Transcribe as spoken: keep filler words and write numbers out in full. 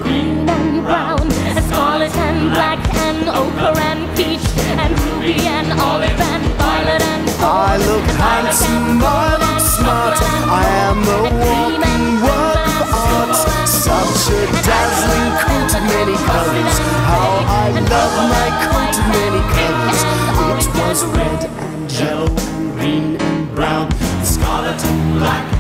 green and brown, and scarlet and black and ochre and peach and ruby and olive and violet and gold. I look handsome, I look smart, I am the walking work of art. Such a dazzling coat of many colors, how I love my coat of many colors. It was red and yellow and green and brown, scarlet and black